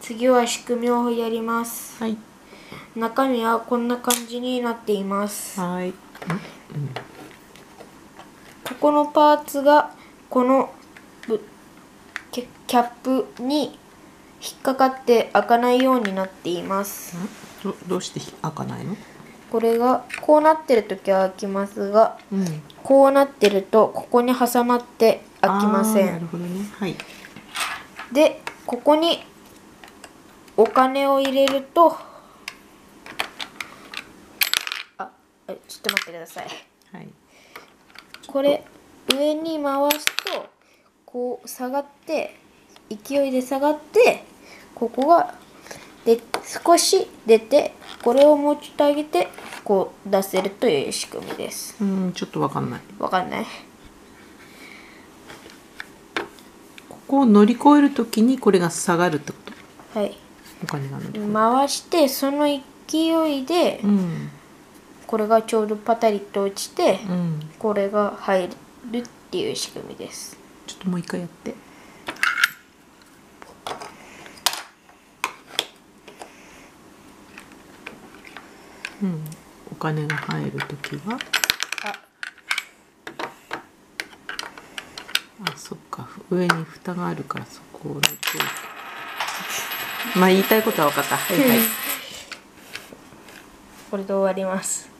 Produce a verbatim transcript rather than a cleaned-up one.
次は仕組みをやります。 はい。 中身はこんな感じになっています。 はい。うん、 ここのパーツがこのキャップに引っかかって開かないようになっています。 ど, どうして開かないの？ これがこうなってるときは開きますが、 うん、 こうなってるとここに挟まって開きません。 なるほどね。はい。 で、ここにお金を入れると、あ、ちょっと待ってください。 はい。 これ上に回すとこう下がって勢いで下がってここがで少し出てこれをもうちょっと上げてこう出せるという仕組みです。 うん、ちょっとわかんない。 わかんない。 ここを乗り越えるときにこれが下がるってこと？ はい。 お金が乗り越える。 回してその勢いで、 うん、 これがちょうどパタリと落ちて、 うん、 これが入るっていう仕組みです。 ちょっともう一回やって。うん、お金が入るときは、 あ、 あ、そっか、上に蓋があるからそこを乗り越えて。まあ言いたいことは分かった。はいはい。 これで終わります。